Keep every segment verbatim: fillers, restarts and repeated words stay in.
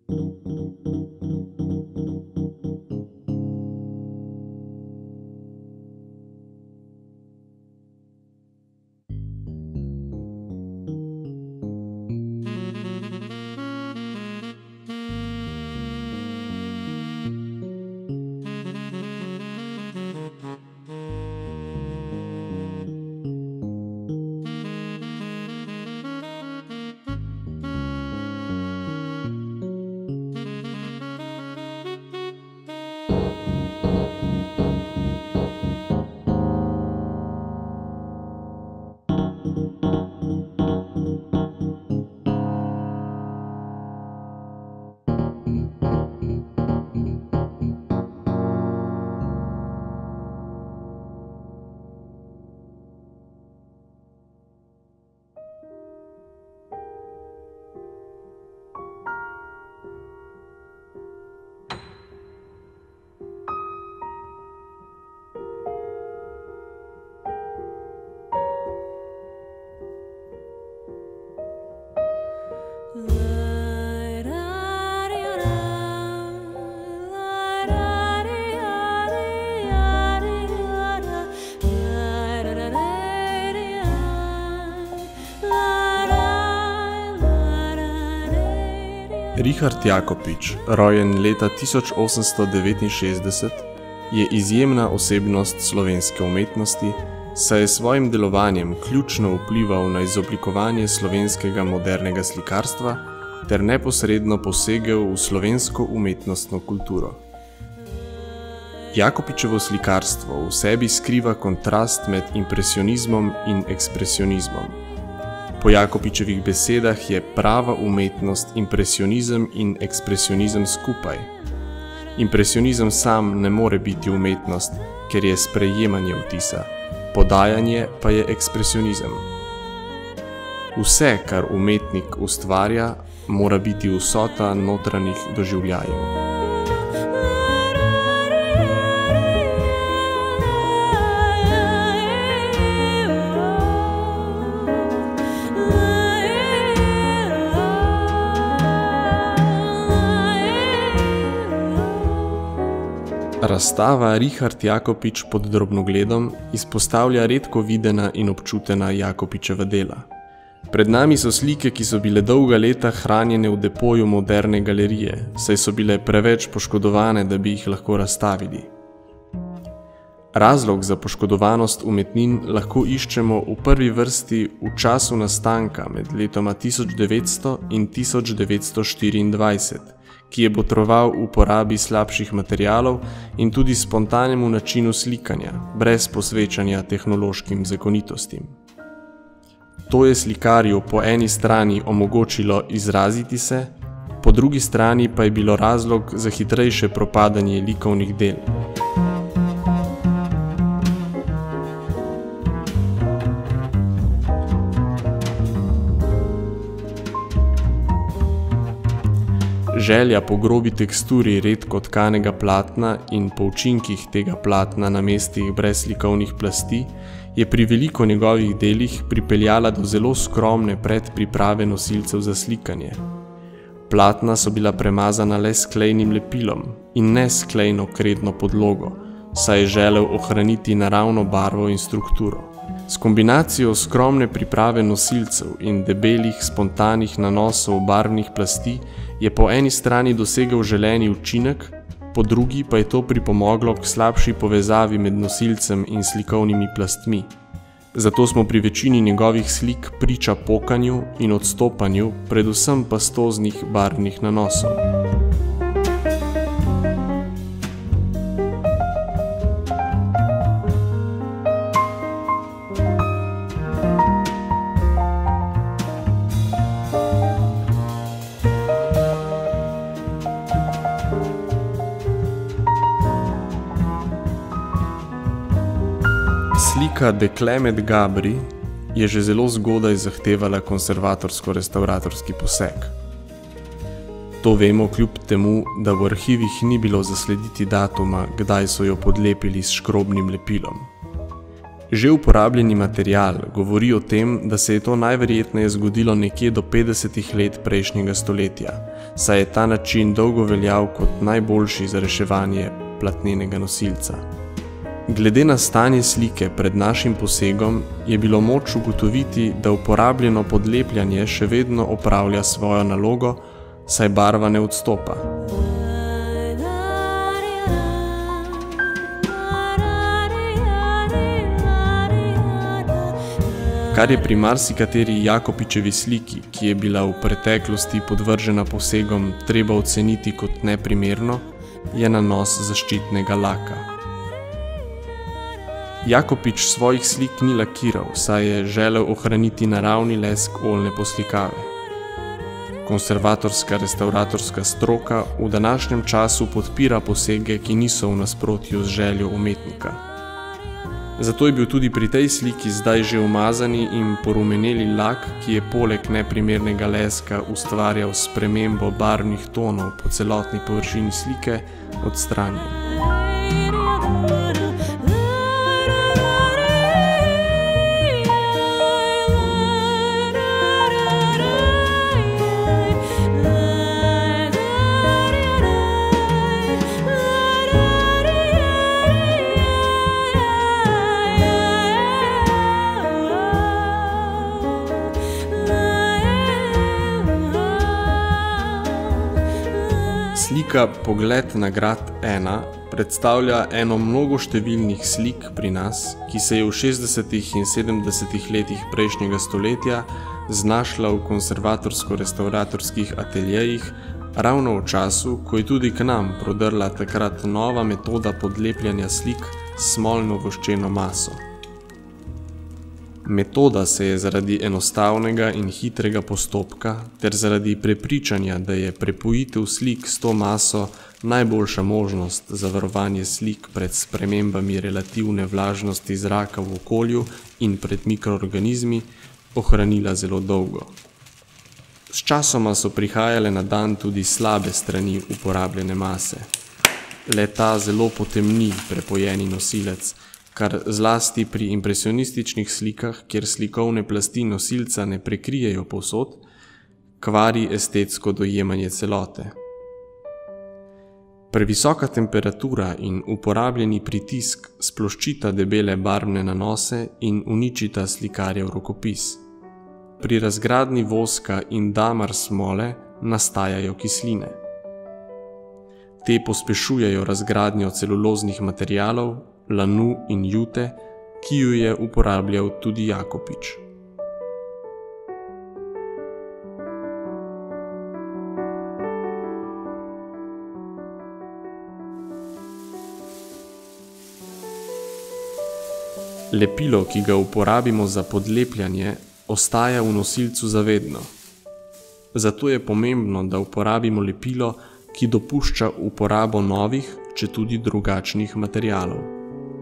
Richard Jakopič, rojen leta tisoč osemsto devetinšestdeset, je izjemna osebnost slovenske umetnosti, saj je svojim delovanjem ključno vplival na izoblikovanje slovenskega modernega slikarstva ter neposredno posegel v slovensko umetnostno kulturo. Jakopičevo slikarstvo v sebi skriva kontrast med impresionizmom in ekspresionizmom. Po Jakopičevih besedah je prava umetnost impresionizem in ekspresionizem skupaj. Impresionizem sam ne more biti umetnost, ker je sprejemanje vtisa, podajanje pa je ekspresionizem. Vse, kar umetnik ustvarja, mora biti vsota notranjih doživljajev. Razstava Richard Jakopič pod drobnogledom izpostavlja redko videna in občutena Jakopičeva dela. Pred nami so slike, ki so bile dolga leta hranjene v depoju moderne galerije, saj so bile preveč poškodovane, da bi jih lahko razstavili. Razlog za poškodovanost umetnin lahko iščemo v prvi vrsti v času nastanka med letoma tisoč devetsto in tisoč devetsto štiriindvajset, ki je botroval v uporabi slabših materialov in tudi spontanemu načinu slikanja, brez posvečanja tehnološkim zakonitostim. To je slikarju po eni strani omogočilo izraziti se, po drugi strani pa je bilo razlog za hitrejše propadanje likovnih del. Želja po grobi teksturi redko tkanega platna in po učinkih tega platna na mestih brez slikovnih plasti je pri veliko njegovih delih pripeljala do zelo skromne predpriprave nosilcev za slikanje. Platna so bila premazana le s klejnim lepilom in ne s klejno kredno podlogo, saj je želel ohraniti naravno barvo in strukturo. S kombinacijo skromne priprave nosilcev in debelih, spontanih nanosov barvnih plasti je po eni strani dosegel želeni učinek, po drugi pa je to pripomoglo k slabši povezavi med nosilcem in slikovnimi plastmi. Zato smo pri večini njegovih slik priča pokanju in odstopanju, predvsem pastoznih barvnih nanosov. Slika Dekle med gabri je že zelo zgodaj zahtevala konservatorsko-restauratorski poseg. To vemo kljub temu, da v arhivih ni bilo zaslediti datuma, kdaj so jo podlepili s škrobnim lepilom. Že uporabljeni material govori o tem, da se je to najverjetneje zgodilo nekje do petdesetih let prejšnjega stoletja, saj je ta način dolgo veljal kot najboljši za reševanje platnenega nosilca. Glede na stanje slike pred našim posegom je bilo moč ugotoviti, da uporabljeno podlepljanje še vedno opravlja svojo nalogo, saj barva ne odstopa. Kar je pri marsikateri Jakopičevi sliki, ki je bila v preteklosti podvržena posegom, treba oceniti kot neprimerno, je nanos zaščitnega laka. Jakopič svojih slik ni lakiral, saj je želel ohraniti naravni lesk oljne poslikave. Konservatorska restavratorska stroka v današnjem času podpira posege, ki niso v nasprotju z željo umetnika. Zato je bil tudi pri tej sliki zdaj že umazani in porumeneli lak, ki je poleg neprimernega leska ustvarjal spremembo barvnih tonov po celotni površini slike, odstranjen. Slika Pogled na grad ena predstavlja eno mnogoštevilnih slik pri nas, ki se je v šestdesetih in sedemdesetih letih prejšnjega stoletja znašla v konservatorsko-restavratorskih ateljejih ravno v času, ko je tudi k nam prodrla takrat nova metoda podlepljanja slik s smolno voščeno maso. Metoda se je zaradi enostavnega in hitrega postopka ter zaradi prepričanja, da je prepojitev slik s to maso najboljša možnost za varovanje slik pred spremembami relativne vlažnosti zraka v okolju in pred mikroorganizmi, ohranila zelo dolgo. S časoma so prihajale na dan tudi slabe strani uporabljene mase. Le ta zelo potemni prepojeni nosilec, kar zlasti pri impresionističnih slikah, kjer slikovne plasti nosilca ne prekrijejo povsod, kvari estetsko dojemanje celote. Previsoka temperatura in uporabljeni pritisk sploščita debele barvne nanose in uničita slikarjev rokopis. Pri razgradnji voska in damar smole nastajajo kisline. Te pospešujejo razgradnjo celuloznih materialov, lanu in jute, ki ju je uporabljal tudi Jakopič. Lepilo, ki ga uporabimo za podlepljanje, ostaja v nosilcu zavedno. Zato je pomembno, da uporabimo lepilo, ki dopušča uporabo novih, četudi drugačnih materialov.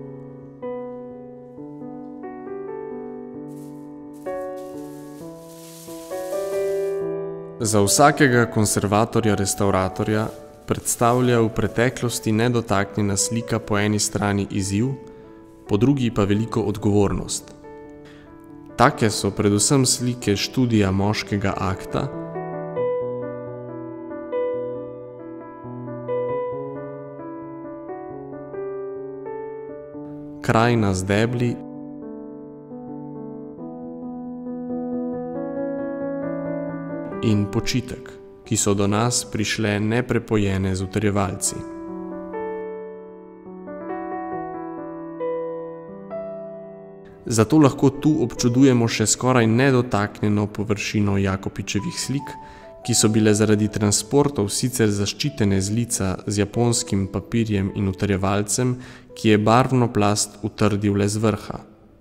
Za vsakega konservatorja-restavratorja predstavlja v preteklosti nedotaknjena slika po eni strani izziv, po drugi pa veliko odgovornost. Take so predvsem slike študija moškega akta, Krajina z debli in Počitek, ki so do nas prišle neprepojene z utrjevalci. Zato lahko tu občudujemo še skoraj nedotaknjeno površino Jakopičevih slik, ki so bile zaradi transportov sicer zaščitene z lica z japonskim papirjem in utrjevalcem, ki je barvno plast utrdil le z vrha.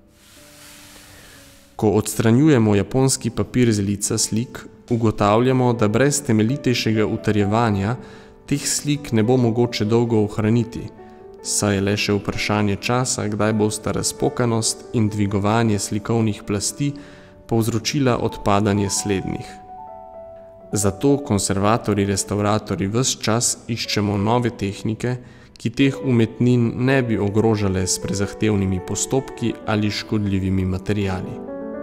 Ko odstranjujemo japonski papir z lica slik, ugotavljamo, da brez temeljitejšega utrjevanja teh slik ne bo mogoče dolgo ohraniti, saj je le še vprašanje časa, kdaj bosta razpokanost in dvigovanje slikovnih plasti povzročila odpadanje slednjih. Zato konservatorji, restavratorji ves čas iščemo nove tehnike, ki teh umetnin ne bi ogrožale s prezahtevnimi postopki ali škodljivimi materiali.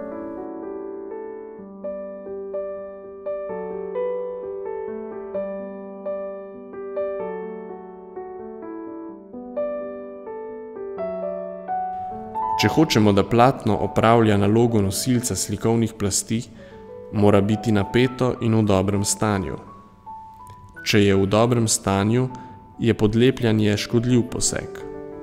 Če hočemo, da platno opravlja nalogo nosilca slikovnih plasti, mora biti napeto in v dobrem stanju. Če je v dobrem stanju, je podlepljanje škodljiv poseg.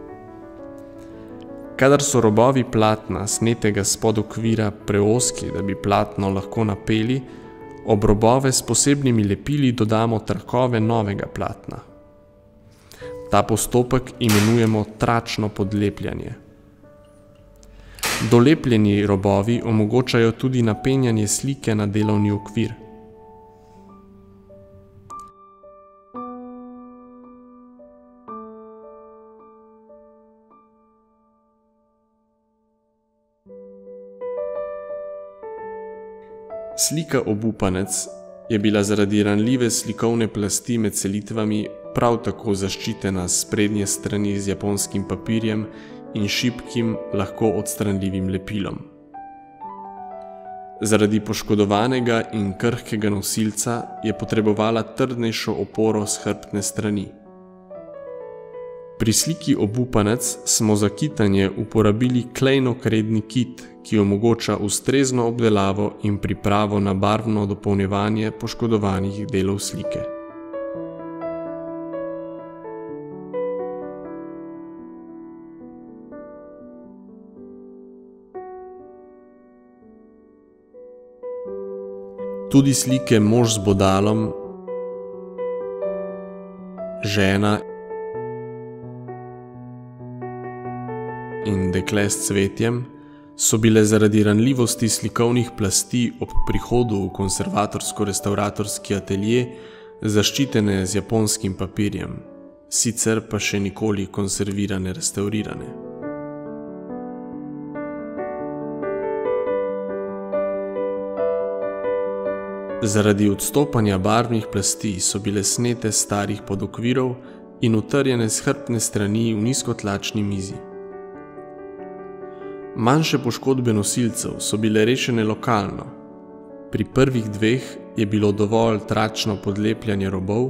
Kadar so robovi platna, snetega spod okvira, preozki, da bi platno lahko napeli, ob robove s posebnimi lepili dodamo trakove novega platna. Ta postopek imenujemo tračno podlepljanje. Dolepljeni robovi omogočajo tudi napenjanje slike na delovni okvir. Slika Obupanec je bila zaradi ranljive slikovne plasti med selitvami prav tako zaščitena s sprednje strani z japonskim papirjem in šibkim, lahko odstranljivim lepilom. Zaradi poškodovanega in krhkega nosilca je potrebovala trdnejšo oporo s hrbtne strani. Pri sliki Obupanec smo za kitanje uporabili klejnokredni kit, ki omogoča ustrezno obdelavo in pripravo na barvno dopolnjevanje poškodovanih delov slike. Tudi slike Mož z bodalom, Žena in Dekle s cvetjem so bile zaradi ranljivosti slikovnih plasti ob prihodu v konservatorsko-restavratorski atelje zaščitene z japonskim papirjem, sicer pa še nikoli konservirane, restaurirane. Zaradi odstopanja barvnih plasti so bile snete starih podokvirov in utrjene s hrbtne strani v nizkotlačni mizi. Manjše poškodbe nosilcev so bile rešene lokalno. Pri prvih dveh je bilo dovolj tračno podlepljanje robov,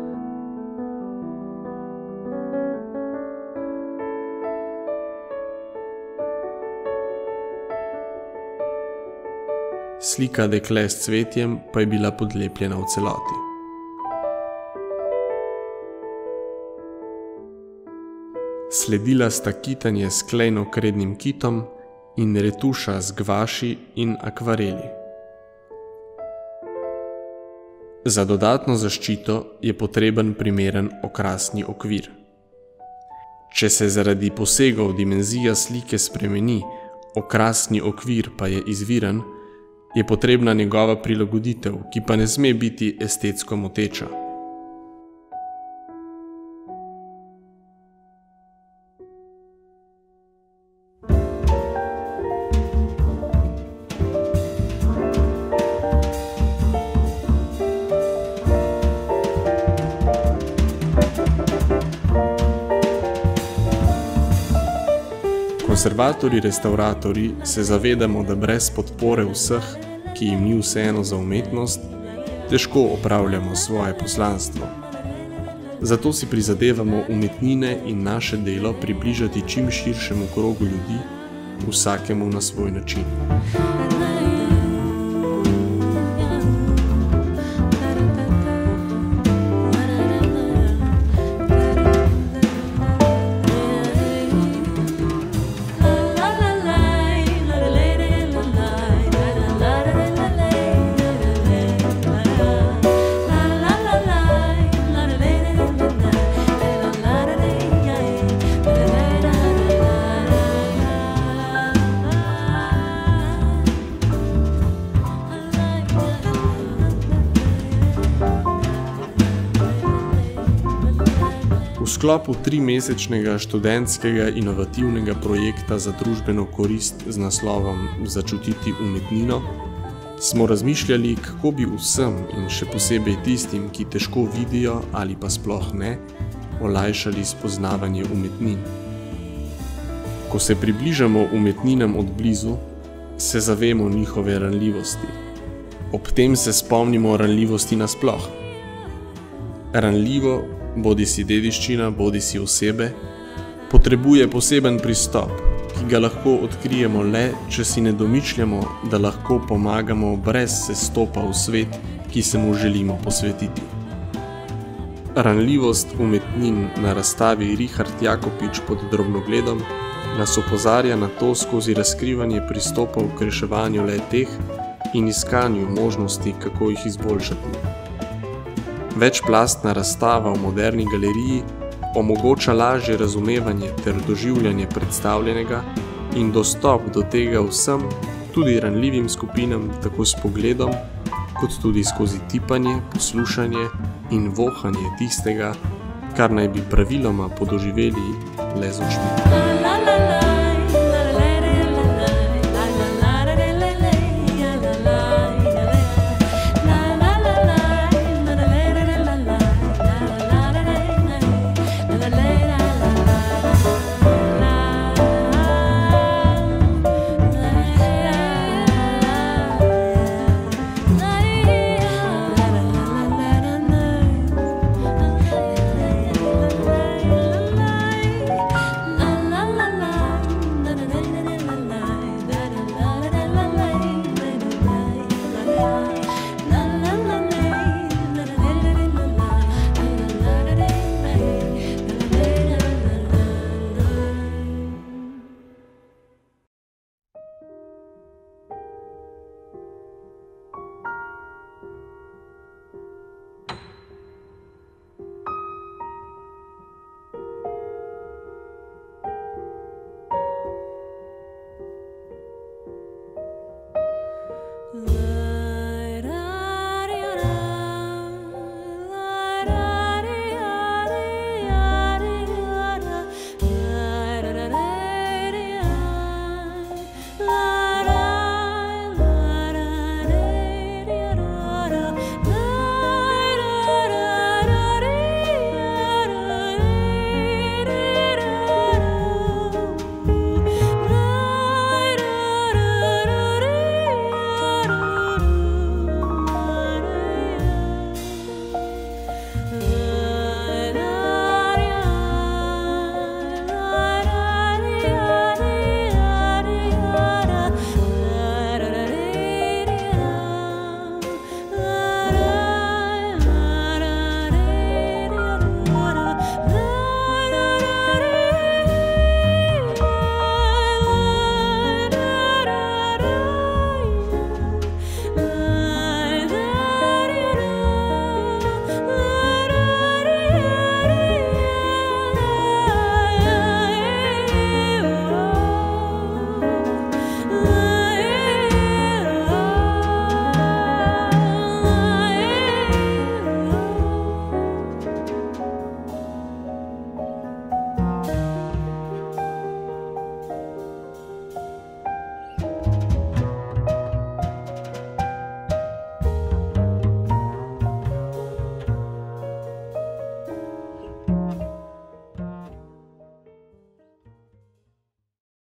slika Dekle s cvetjem pa je bila podlepljena v celoti. Sledila sta kitanje s klejnokrednim kitom in retuša z gvaši in akvareli. Za dodatno zaščito je potreben primeren okrasni okvir. Če se zaradi posegov dimenzija slike spremeni, okrasni okvir pa je izviren, je potrebna njegova prilagoditev, ki pa ne sme biti estetsko moteča. Konservatorji, restauratorji se zavedamo, da brez podpore vseh, ki jim ni vseeno za umetnost, težko opravljamo svoje poslanstvo. Zato si prizadevamo umetnine in naše delo približati čim širšemu krogu ljudi, vsakemu na svoj način. V sklopu trimesečnega študentskega inovativnega projekta za družbeno korist z naslovom Začutiti umetnino smo razmišljali, kako bi vsem in še posebej tistim, ki težko vidijo ali pa sploh ne, olajšali spoznavanje umetnin. Ko se približamo umetninam od blizu, se zavemo njihove ranljivosti. Ob tem se spomnimo ranljivosti nasploh. Ranljivo, bodisi dediščina, bodisi osebe, potrebuje poseben pristop, ki ga lahko odkrijemo le, če si ne domišljamo, da lahko pomagamo brez sestopa v svet, ki se mu želimo posvetiti. Ranljivost umetnin na razstavi Richard Jakopič pod drobnogledom nas opozarja na to skozi razkrivanje pristopov k reševanju le teh in iskanju možnosti, kako jih izboljšati. Večplastna razstava v moderni galeriji omogoča lažje razumevanje ter doživljanje predstavljenega in dostop do tega vsem, tudi ranljivim skupinam, tako s pogledom, kot tudi skozi tipanje, poslušanje in vohanje tistega, kar naj bi praviloma podoživeli le z očmi.